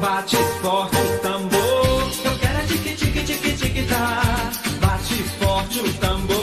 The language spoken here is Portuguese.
Bate forte o tambor, eu quero é tique tique tique tique tá. Bate forte o tambor.